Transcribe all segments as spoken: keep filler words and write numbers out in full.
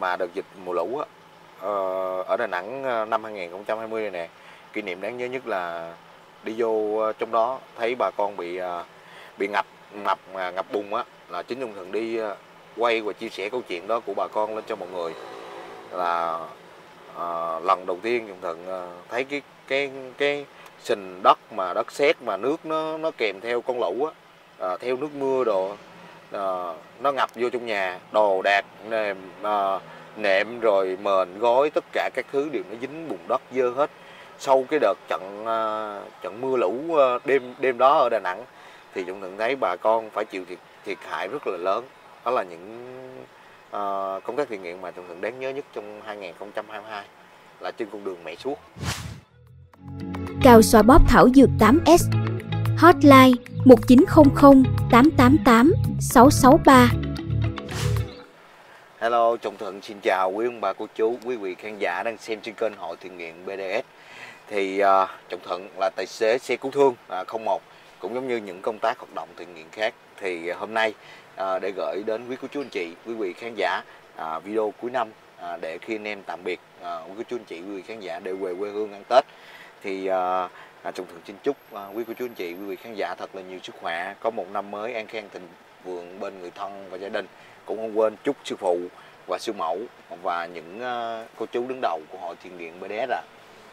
mà đợt dịch mùa lũ á, ở Đà Nẵng năm hai nghìn không trăm hai mươi này nè, kỷ niệm đáng nhớ nhất là đi vô trong đó thấy bà con bị bị ngập ngập ngập bùn á, là chính Trung Thuận đi quay và chia sẻ câu chuyện đó của bà con lên cho mọi người. Là à, lần đầu tiên Trung Thuận thấy cái cái cái sình đất mà đất sét mà nước nó nó kèm theo con lũ á, à, theo nước mưa đồ, à, nó ngập vô trong nhà, đồ đạc nệm à, nệm rồi mền gối tất cả các thứ đều nó dính bùn đất dơ hết. Sau cái đợt trận à, trận mưa lũ đêm đêm đó ở Đà Nẵng thì Trung Thuận thấy bà con phải chịu thiệt thiệt hại rất là lớn. Đó là những à, công tác thiện nguyện mà Trung Thuận đáng nhớ nhất trong hai nghìn không trăm hai mươi hai, là trên con đường mẹ suốt. Cao xoa bóp thảo dược tám S, hotline một chín không không tám tám tám sáu sáu ba. Hello, Trung Thuận xin chào quý ông bà cô chú, quý vị khán giả đang xem trên kênh Hội Thiện Nguyện bê đê ét. Thì uh, Trung Thuận là tài xế xe cứu thương uh, không một, cũng giống như những công tác hoạt động thiện nguyện khác. Thì uh, hôm nay uh, để gửi đến quý cô chú anh chị, quý vị khán giả uh, video cuối năm uh, để khi anh em tạm biệt uh, quý cô chú anh chị, quý vị khán giả đều về quê hương ăn Tết. Thì uh, uh, Trung Thuận xin chúc uh, quý cô chú anh chị, quý vị khán giả thật là nhiều sức khỏe, có một năm mới an khang thịnh vượng bên người thân và gia đình. Cũng không quên chúc sư phụ và sư mẫu và những uh, cô chú đứng đầu của Hội Thiện Nguyện bê đê ét ạ.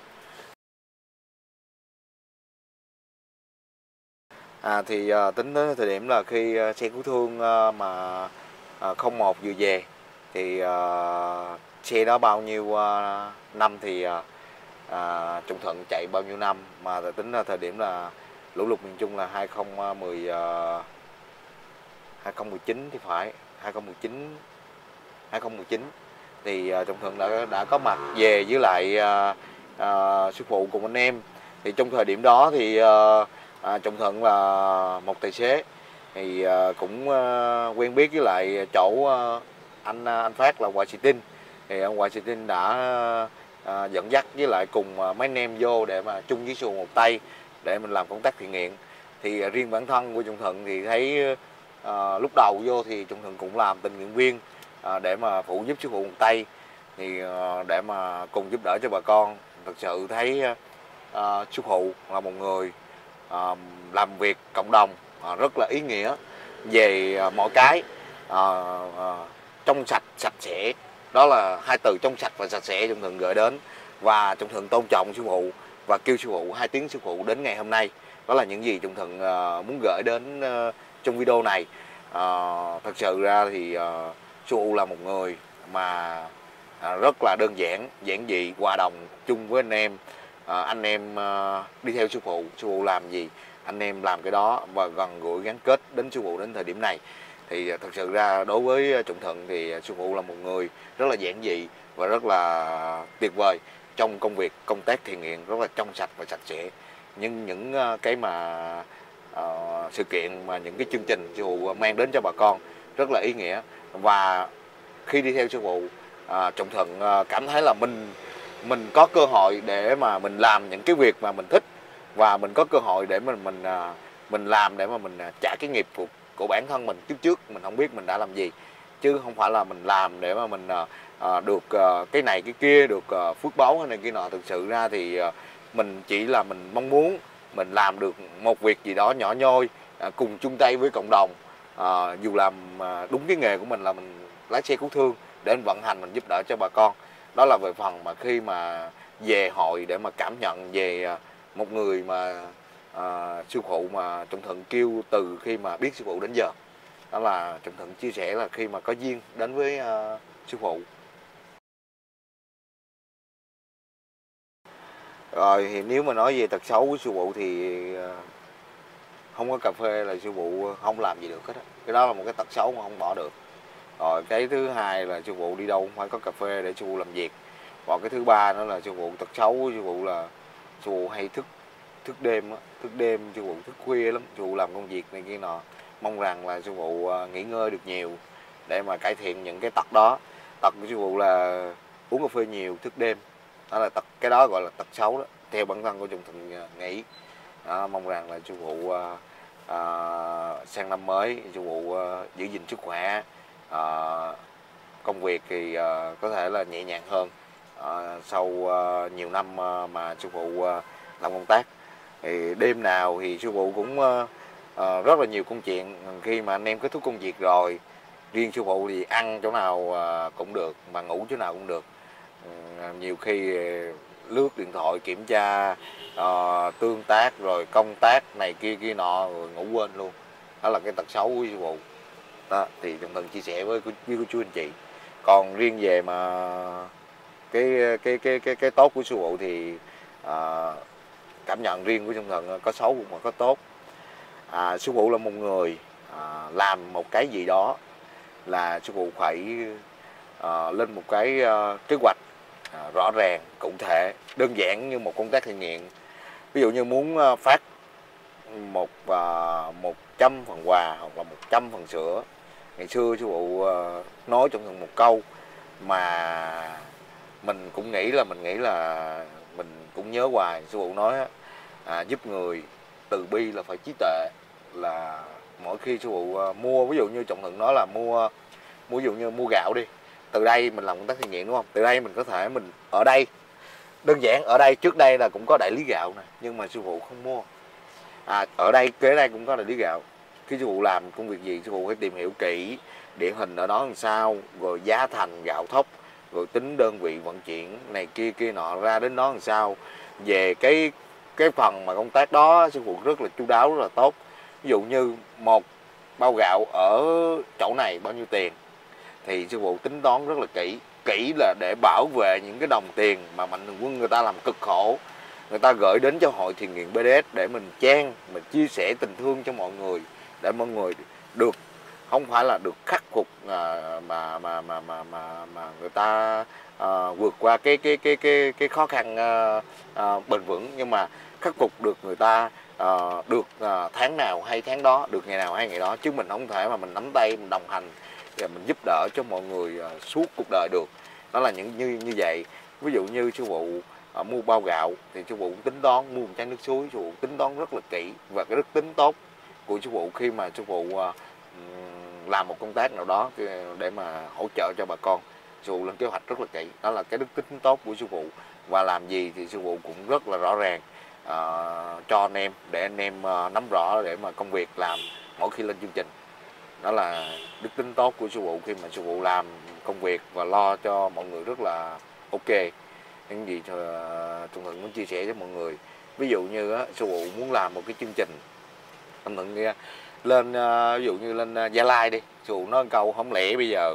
À, thì uh, tính đến thời điểm là khi uh, xe cứu thương uh, mà uh, không một vừa về thì uh, xe đó bao nhiêu uh, năm thì uh, uh, Trung Thuận chạy bao nhiêu năm, mà tính ra thời điểm là lũ lụt miền Trung là hai không một không, uh, hai không một chín thì phải hai không một chín hai không một chín thì uh, Trung Thuận đã đã có mặt về với lại uh, uh, sư phụ cùng anh em. Thì trong thời điểm đó thì uh, À, Trung Thuận là một tài xế thì à, cũng à, quen biết với lại chỗ à, anh anh Phát là Hoài Sĩ Tinh. Thì ông Hoài Sĩ Tinh đã à, dẫn dắt với lại cùng à, mấy anh em vô để mà chung với xuồng một tay để mình làm công tác thiện nguyện. Thì à, riêng bản thân của Trung Thuận thì thấy à, lúc đầu vô thì Trung Thuận cũng làm tình nguyện viên à, để mà phụ giúp sư phụ một tay, thì à, để mà cùng giúp đỡ cho bà con. Thật sự thấy à, sư phụ là một người À, làm việc cộng đồng à, rất là ý nghĩa về à, mọi cái à, à, trong sạch sạch sẽ. Đó là hai từ trong sạch và sạch sẽ Trung Thuận gửi đến, và Trung Thuận tôn trọng sư phụ và kêu sư phụ hai tiếng sư phụ đến ngày hôm nay. Đó là những gì Trung Thuận à, muốn gửi đến à, trong video này. à, thật sự ra thì à, sư phụ là một người mà à, rất là đơn giản, giản dị, hòa đồng chung với anh em. À, anh em à, đi theo sư phụ, sư phụ làm gì anh em làm cái đó, và gần gũi gắn kết đến sư phụ đến thời điểm này. Thì à, thật sự ra đối với Trung Thuận thì sư phụ là một người rất là giản dị và rất là tuyệt vời trong công việc công tác thiện nguyện, rất là trong sạch và sạch sẽ. Nhưng những à, cái mà à, sự kiện mà những cái chương trình sư phụ mang đến cho bà con rất là ý nghĩa. Và khi đi theo sư phụ, à, Trung Thuận à, cảm thấy là mình mình có cơ hội để mà mình làm những cái việc mà mình thích, và mình có cơ hội để mình mình mình làm để mà mình trả cái nghiệp của, của bản thân mình trước trước mình không biết mình đã làm gì, chứ không phải là mình làm để mà mình à, được à, cái này cái kia, được à, phước báu hay này kia nọ. Thực sự ra thì à, mình chỉ là mình mong muốn mình làm được một việc gì đó nhỏ nhoi, à, cùng chung tay với cộng đồng, à, dù làm à, đúng cái nghề của mình là mình lái xe cứu thương để mình vận hành, mình giúp đỡ cho bà con. Đó là về phần mà khi mà về hội để mà cảm nhận về một người mà à, sư phụ mà Trung Thuận kêu từ khi mà biết sư phụ đến giờ. Đó là Trung Thuận chia sẻ là khi mà có duyên đến với à, sư phụ. Rồi thì nếu mà nói về tật xấu của sư phụ thì không có cà phê là sư phụ không làm gì được hết. Cái đó là một cái tật xấu mà không bỏ được. Rồi cái thứ hai là sư phụ đi đâu cũng phải có cà phê để sư phụ làm việc. Và cái thứ ba nữa là sư phụ tật xấu của sư phụ là sư phụ hay thức thức đêm á, thức đêm sư phụ thức khuya lắm, sư phụ làm công việc này kia nọ. Mong rằng là sư phụ nghỉ ngơi được nhiều để mà cải thiện những cái tật đó. Tật của sư phụ là uống cà phê nhiều, thức đêm. Đó là tật, cái đó gọi là tật xấu đó, theo bản thân của Trung Thuận nghĩ. Đó, mong rằng là sư phụ à, à, sang năm mới sư phụ à, giữ gìn sức khỏe, à, công việc thì uh, có thể là nhẹ nhàng hơn uh, sau uh, nhiều năm uh, mà sư phụ uh, làm công tác. Thì đêm nào thì sư phụ cũng uh, uh, rất là nhiều công chuyện. Khi mà anh em kết thúc công việc rồi, riêng sư phụ thì ăn chỗ nào uh, cũng được, mà ngủ chỗ nào cũng được. Uh, nhiều khi lướt điện thoại kiểm tra uh, tương tác rồi công tác này kia kia nọ rồi ngủ quên luôn. Đó là cái tật xấu của sư phụ. Đó thì Trọng Thần chia sẻ với với chú anh chị. Còn riêng về mà cái cái cái cái cái tốt của sư phụ thì uh, cảm nhận riêng của Trọng Thần có xấu mà có tốt. À, sư phụ là một người à, làm một cái gì đó là sư phụ phải à, lên một cái à, kế hoạch à, rõ ràng, cụ thể, đơn giản như một công tác thiện nguyện. Ví dụ như muốn à, phát một à, một trăm phần quà hoặc là một trăm phần sữa. Ngày xưa sư phụ à, nói trong thường một câu mà mình cũng nghĩ là mình nghĩ là mình cũng nhớ hoài. Sư phụ nói à, giúp người từ bi là phải trí tuệ. Là mỗi khi sư phụ uh, mua, ví dụ như Trọng Thượng nói là mua mua ví dụ như mua gạo đi, từ đây mình làm công tác thiện nguyện đúng không, từ đây mình có thể mình ở đây đơn giản, ở đây trước đây là cũng có đại lý gạo này, nhưng mà sư phụ không mua. À, ở đây kế đây cũng có đại lý gạo. Khi sư phụ làm công việc gì sư phụ phải tìm hiểu kỹ điển hình ở đó làm sao, rồi giá thành gạo thóc, rồi tính đơn vị vận chuyển này kia kia nọ ra đến đó làm sao. Về cái cái phần mà công tác đó sư phụ rất là chu đáo, rất là tốt. Ví dụ như một bao gạo ở chỗ này bao nhiêu tiền thì sư phụ tính toán rất là kỹ. Kỹ là để bảo vệ những cái đồng tiền mà mạnh thường quân người ta làm cực khổ, người ta gửi đến cho hội thiện nguyện bê đê ét để mình chan, mình chia sẻ tình thương cho mọi người, để mọi người được không phải là được khắc phục à, mà mà mà mà mà mà người ta à, vượt qua cái cái cái cái cái khó khăn à, à, bền vững, nhưng mà khắc phục được người ta à, được à, tháng nào hay tháng đó, được ngày nào hay ngày đó, chứ mình không thể mà mình nắm tay mình đồng hành và mình giúp đỡ cho mọi người à, suốt cuộc đời được. Đó là những như như vậy. Ví dụ như sư phụ à, mua bao gạo thì sư phụ cũng tính toán, mua một chai nước suối sư phụ tính toán rất là kỹ, và cái đức tính tốt của sư phụ khi mà sư phụ à, làm một công tác nào đó để mà hỗ trợ cho bà con, sư phụ lên kế hoạch rất là kỹ. Đó là cái đức tính tốt của sư phụ, và làm gì thì sư phụ cũng rất là rõ ràng à, cho anh em để anh em à, nắm rõ để mà công việc làm mỗi khi lên chương trình. Đó là đức tính tốt của sư phụ khi mà sư phụ làm công việc và lo cho mọi người rất là ok. Những gì cho Trọng Thượng muốn chia sẻ với mọi người, ví dụ như á, sư phụ muốn làm một cái chương trình Trọng Thượng nghe lên uh, ví dụ như lên uh, Gia Lai đi, sư phụ nói một câu không lẽ bây giờ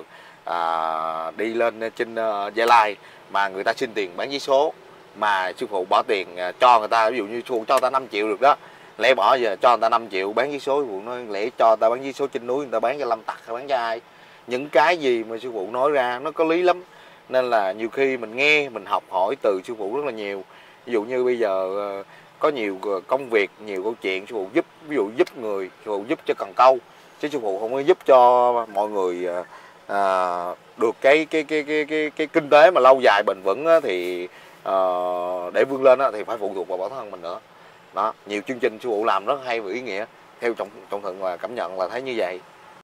uh, đi lên trên uh, Gia Lai mà người ta xin tiền bán vé số, mà sư phụ bỏ tiền uh, cho người ta, ví dụ như sư phụ cho người ta năm triệu được đó, lẽ bỏ giờ cho người ta năm triệu bán vé số. Sư phụ nói lẽ cho người ta bán vé số trên núi, người ta bán cho Lâm Tặc hay bán cho ai. Những cái gì mà sư phụ nói ra nó có lý lắm, nên là nhiều khi mình nghe mình học hỏi từ sư phụ rất là nhiều. Ví dụ như bây giờ uh, có nhiều công việc, nhiều câu chuyện sư phụ giúp, ví dụ giúp người sư phụ giúp cho cần câu, chứ sư phụ không có giúp cho mọi người à, được cái cái cái cái cái cái kinh tế mà lâu dài bền vững á, thì à, để vươn lên á, thì phải phụ thuộc vào bản thân mình nữa. Đó, nhiều chương trình sư phụ làm rất hay và ý nghĩa, theo Trọng Trọng Thượng và cảm nhận là thấy như vậy.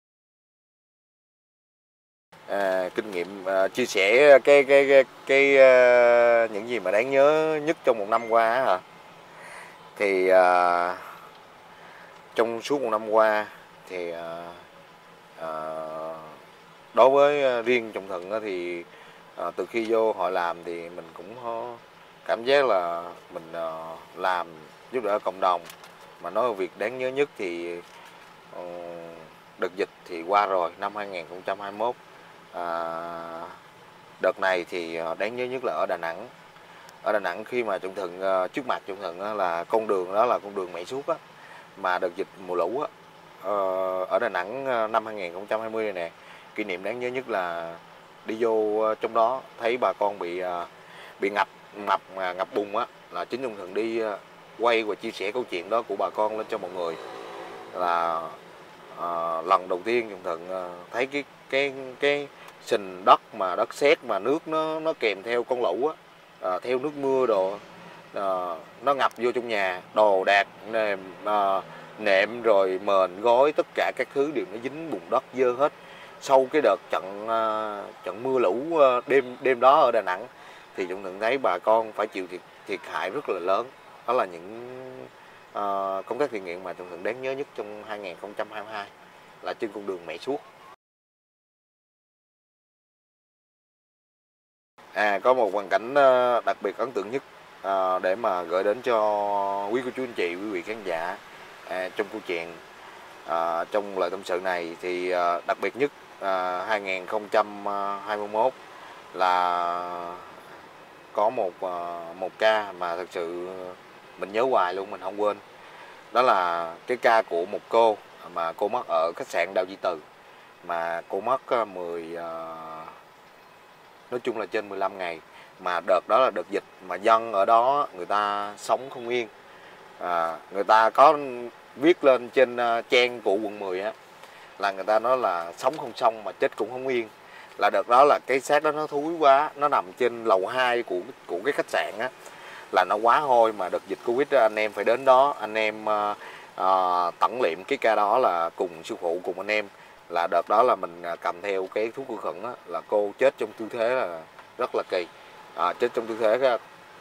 À, kinh nghiệm à, chia sẻ cái cái cái, cái uh, những gì mà đáng nhớ nhất trong một năm qua hả? Thì à, trong suốt một năm qua thì à, à, đối với riêng Trọng Thượng thì à, từ khi vô hội làm thì mình cũng cảm giác là mình à, làm giúp đỡ cộng đồng. Mà nói việc đáng nhớ nhất thì à, đợt dịch thì qua rồi, năm hai nghìn không trăm hai mươi mốt. À, đợt này thì đáng nhớ nhất là ở Đà Nẵng. Ở Đà Nẵng khi mà Trọng Thượng uh, trước mặt Trọng Thượng là con đường đó là con đường Mẹ Suốt á, mà đợt dịch mùa lũ á, uh, ở Đà Nẵng uh, năm hai nghìn không trăm hai mươi này nè, kỷ niệm đáng nhớ nhất là đi vô uh, trong đó thấy bà con bị uh, bị ngập ngập uh, ngập bùn á, là chính Trọng Thượng đi uh, quay và chia sẻ câu chuyện đó của bà con lên cho mọi người. Là uh, lần đầu tiên Trọng Thượng uh, thấy cái cái cái sình đất mà đất sét mà nước nó nó kèm theo con lũ á. À, theo nước mưa đồ à, nó ngập vô trong nhà, đồ đạc nệm, à, nệm rồi mền gối tất cả các thứ đều nó dính bùn đất dơ hết. sau cái đợt trận trận mưa lũ đêm đêm đó ở Đà Nẵng thì chúng nhận thấy bà con phải chịu thiệt thiệt hại rất là lớn. Đó là những uh, công tác thiện nguyện mà chúng Thuận đáng nhớ nhất trong hai nghìn không trăm hai mươi hai, là trên con đường Mẹ Suốt. À, có một hoàn cảnh đặc biệt ấn tượng nhất à, để mà gửi đến cho quý cô chú anh chị, quý vị khán giả à, trong câu chuyện à, trong lời tâm sự này. Thì à, đặc biệt nhất à, hai nghìn không trăm hai mươi mốt là có một à, một ca mà thật sự mình nhớ hoài luôn, mình không quên. Đó là cái ca của một cô mà cô mất ở khách sạn Đào Duy Từ, mà cô mất mười à, nói chung là trên mười lăm ngày. Mà đợt đó là đợt dịch, mà dân ở đó người ta sống không yên. à, Người ta có viết lên trên trang của quận mười á, là người ta nói là sống không xong mà chết cũng không yên. Là đợt đó là cái xác đó nó thúi quá, nó nằm trên lầu hai của của cái khách sạn á, là nó quá hôi. Mà đợt dịch Covid đó, anh em phải đến đó, anh em uh, uh, tẩn liệm cái ca đó là cùng sư phụ, cùng anh em. Là đợt đó là mình cầm theo cái thuốc khử khuẩn á, là cô chết trong tư thế là rất là kỳ. à, chết trong tư thế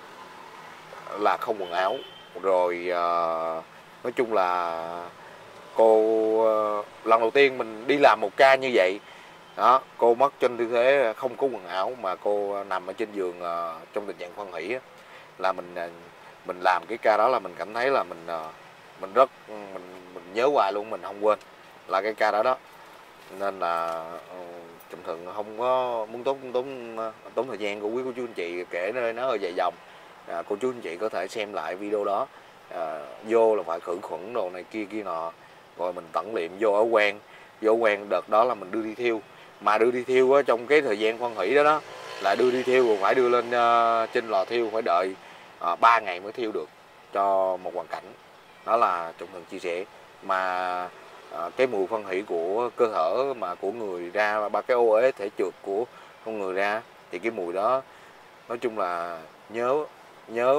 là không quần áo. Rồi à, nói chung là cô à, lần đầu tiên mình đi làm một ca như vậy đó, cô mất trên tư thế không có quần áo, mà cô nằm ở trên giường à, trong tình trạng phân hủy á. Là mình mình làm cái ca đó là mình cảm thấy là mình mình rất mình mình nhớ hoài luôn, mình không quên là cái ca đó đó. Nên là Trọng Thuận không có muốn tốn tốn tốn thời gian của quý cô chú anh chị kể nơi nó hơi dài dòng. à, cô chú anh chị có thể xem lại video đó. à, vô là phải khử khuẩn đồ này kia kia nọ, rồi mình tẩn liệm vô ở quen vô quen đợt đó là mình đưa đi thiêu. Mà đưa đi thiêu á, trong cái thời gian phân hủy đó đó là đưa đi thiêu rồi phải đưa lên uh, trên lò thiêu, phải đợi uh, ba ngày mới thiêu được, cho một hoàn cảnh. Đó là Trọng Thuận chia sẻ. Mà À, cái mùi phân hủy của cơ thể mà của người ra, ba cái ô uế thể trượt của con người ra, thì cái mùi đó nói chung là nhớ nhớ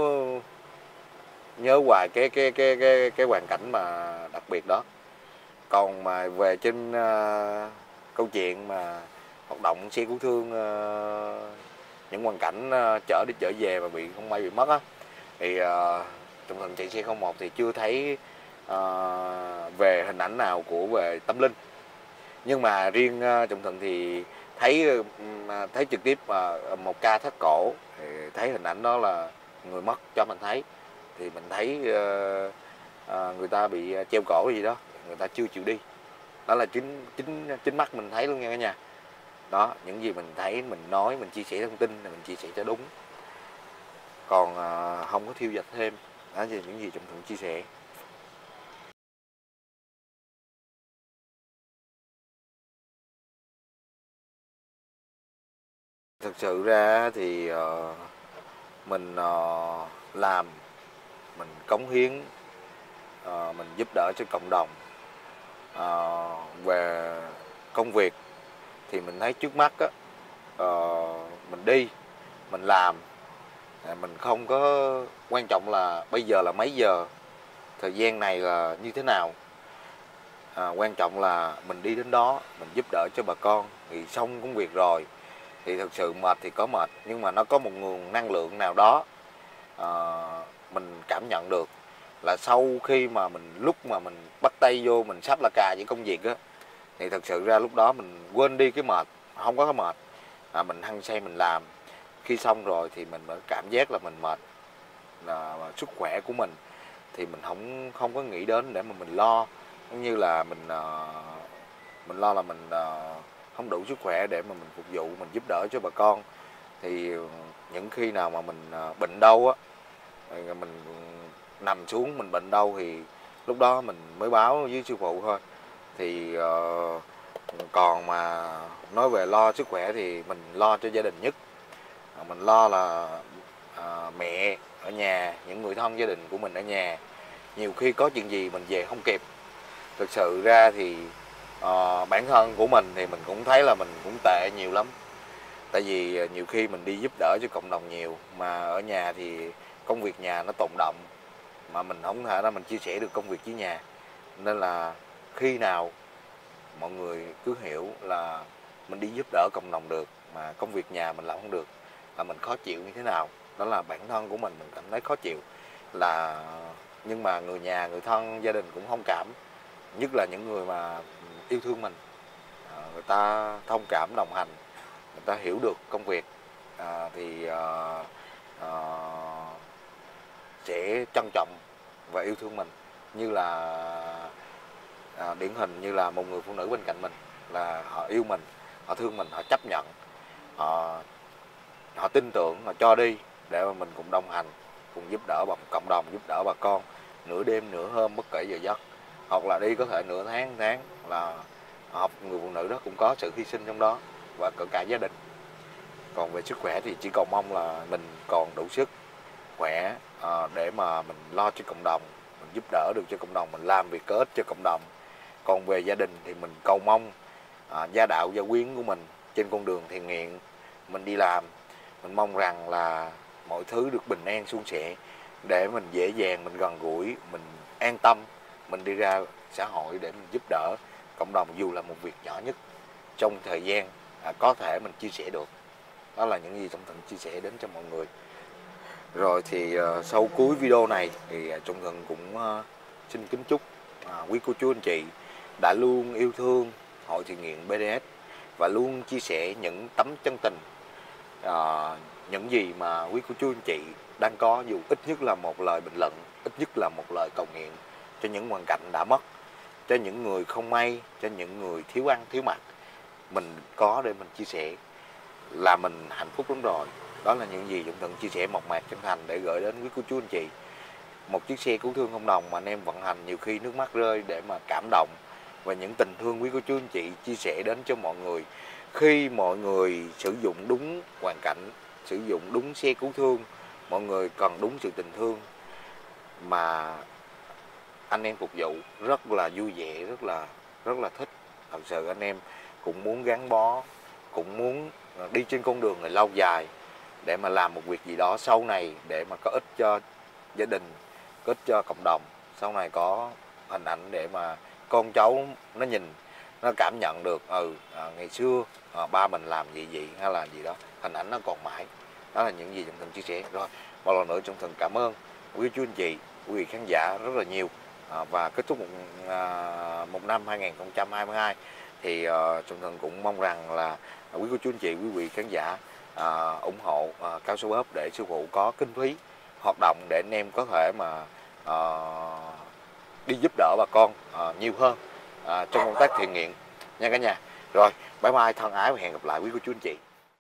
nhớ hoài cái cái cái cái cái hoàn cảnh mà đặc biệt đó. Còn mà về trên uh, câu chuyện mà hoạt động xe cứu thương, uh, những hoàn cảnh uh, chở đi chở về mà bị không may bị mất á, thì uh, Trọng Thuận chạy xe không một thì chưa thấy À, về hình ảnh nào của về tâm linh. Nhưng mà riêng uh, Trọng Thuận thì thấy uh, thấy trực tiếp uh, một ca thắt cổ, thì thấy hình ảnh đó là người mất cho mình thấy. Thì mình thấy uh, uh, người ta bị treo cổ gì đó, người ta chưa chịu đi. Đó là chính chính chính mắt mình thấy luôn nha cả nhà. Đó, những gì mình thấy, mình nói, mình chia sẻ thông tin là mình chia sẻ cho đúng. Còn uh, không có thiêu dệt thêm. Đó là những gì Trọng Thuận chia sẻ. Thực sự ra thì uh, mình uh, làm, mình cống hiến, uh, mình giúp đỡ cho cộng đồng. Uh, về công việc thì mình thấy trước mắt á, uh, mình đi, mình làm, uh, mình không có quan trọng là bây giờ là mấy giờ, thời gian này là như thế nào. Uh, quan trọng là mình đi đến đó, mình giúp đỡ cho bà con. Thì xong công việc rồi thì thực sự mệt thì có mệt, nhưng mà nó có một nguồn năng lượng nào đó à, mình cảm nhận được là sau khi mà mình lúc mà mình bắt tay vô, mình sắp là cà với công việc á, thì thực sự ra lúc đó mình quên đi cái mệt, không có cái mệt, à, mình hăng say mình làm. Khi xong rồi thì mình mới cảm giác là mình mệt, là sức khỏe của mình thì mình không không có nghĩ đến để mà mình lo, cũng như là mình uh, mình lo là mình uh, không đủ sức khỏe để mà mình phục vụ, mình giúp đỡ cho bà con. Thì những khi nào mà mình uh, bệnh đau á, mình nằm xuống mình bệnh đau thì lúc đó mình mới báo với sư phụ thôi. Thì uh, còn mà nói về lo sức khỏe thì mình lo cho gia đình nhất. uh, mình lo là uh, mẹ ở nhà, những người thân gia đình của mình ở nhà. Nhiều khi có chuyện gì mình về không kịp. Thực sự ra thì uh, bản thân của mình thì mình cũng thấy là mình cũng tệ nhiều lắm. Tại vì nhiều khi mình đi giúp đỡ cho cộng đồng nhiều, mà ở nhà thì công việc nhà nó tồn động, mà mình không thể ra mình chia sẻ được công việc với nhà. Nên là khi nào mọi người cứ hiểu là mình đi giúp đỡ cộng đồng được mà công việc nhà mình làm không được là mình khó chịu như thế nào. Đó là bản thân của mình mình cảm thấy khó chịu, là nhưng mà người nhà, người thân, gia đình cũng thông cảm, nhất là những người mà yêu thương mình, à, người ta thông cảm đồng hành, người ta hiểu được công việc, à, thì à, à, sẽ trân trọng và yêu thương mình. Như là à, điển hình như là một người phụ nữ bên cạnh mình, là họ yêu mình, họ thương mình, họ chấp nhận, họ họ tin tưởng, họ cho đi để mà mình cùng đồng hành, cùng giúp đỡ bằng cộng đồng, giúp đỡ bà con nửa đêm nửa hôm bất kể giờ giấc, hoặc là đi có thể nửa tháng tháng là học người phụ nữ đó cũng có sự hy sinh trong đó, và cả, cả gia đình. Còn về sức khỏe thì chỉ cầu mong là mình còn đủ sức khỏe à, để mà mình lo cho cộng đồng, mình giúp đỡ được cho cộng đồng, mình làm việc có ích cho cộng đồng. Còn về gia đình thì mình cầu mong à, gia đạo gia quyến của mình trên con đường thiện nguyện mình đi làm, mình mong rằng là mọi thứ được bình an suôn sẻ để mình dễ dàng, mình gần gũi, mình an tâm, mình đi ra xã hội để mình giúp đỡ cộng đồng dù là một việc nhỏ nhất trong thời gian à, có thể mình chia sẻ được. Đó là những gì Trọng Thịnh chia sẻ đến cho mọi người. Rồi thì uh, sau cuối video này thì uh, Trọng Thịnh cũng uh, xin kính chúc uh, quý cô chú anh chị đã luôn yêu thương Hội Thiện Nguyện bê đê ét và luôn chia sẻ những tấm chân tình, uh, những gì mà quý cô chú anh chị đang có, dù ít nhất là một lời bình luận, ít nhất là một lời cầu nguyện cho những hoàn cảnh đã mất, cho những người không may, cho những người thiếu ăn thiếu mặc. Mình có để mình chia sẻ là mình hạnh phúc lắm rồi. Đó là những gì Trọng Thịnh chia sẻ mộc mạc chân thành để gửi đến quý cô chú anh chị. Một chiếc xe cứu thương không đồng mà anh em vận hành nhiều khi nước mắt rơi để mà cảm động, và những tình thương quý cô chú anh chị chia sẻ đến cho mọi người. Khi mọi người sử dụng đúng hoàn cảnh, sử dụng đúng xe cứu thương, mọi người cần đúng sự tình thương mà anh em phục vụ rất là vui vẻ, rất là rất là thích. Thật sự anh em cũng muốn gắn bó, cũng muốn đi trên con đường này lâu dài để mà làm một việc gì đó sau này để mà có ích cho gia đình, có ích cho cộng đồng. Sau này có hình ảnh để mà con cháu nó nhìn, nó cảm nhận được ừ à, ngày xưa à, ba mình làm gì gì hay là gì đó, hình ảnh nó còn mãi. Đó là những gì Trọng Thịnh chia sẻ. Rồi một lần nữa Trọng Thịnh cảm ơn quý chú anh chị, quý vị khán giả rất là nhiều. À, và kết thúc một, à, một năm hai nghìn không trăm hai mươi hai thì uh, Trọng Thịnh cũng mong rằng là quý cô chú anh chị, quý vị khán giả à, ủng hộ à, Cao Số Bóp để sư phụ có kinh phí hoạt động để anh em có thể mà à, đi giúp đỡ bà con à, nhiều hơn à, trong công tác thiện nguyện nha cả nhà. Rồi bye bye, thân ái và hẹn gặp lại quý cô chú anh chị.